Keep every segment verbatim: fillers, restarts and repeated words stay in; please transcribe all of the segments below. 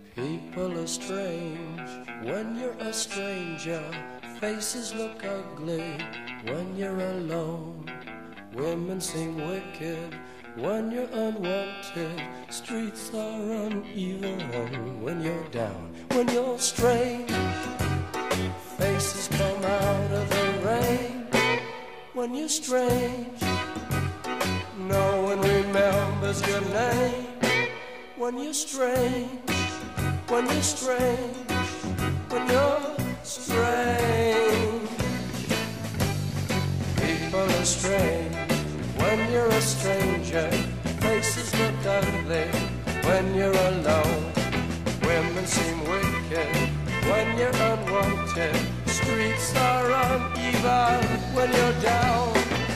People are strange when you're a stranger. Faces look ugly when you're alone. Women seem wicked when you're unwanted. Streets are uneven when you're down. When you're strange, faces come out of the rain. When you're strange, no one remembers your name. When you're strange, when you're strange, when you're strange. People are strange when you're a stranger. Faces look ugly when you're alone. Women seem wicked when you're unwanted. Streets are uneven when you're down.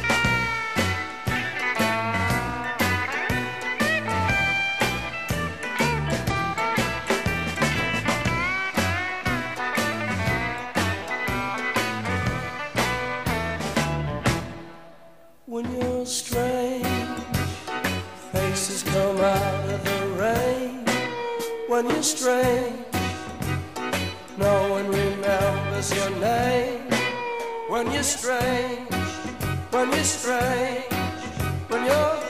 When you're strange, faces come out of the rain. When you're strange, no one remembers your name. When you're strange, when you're strange, when you're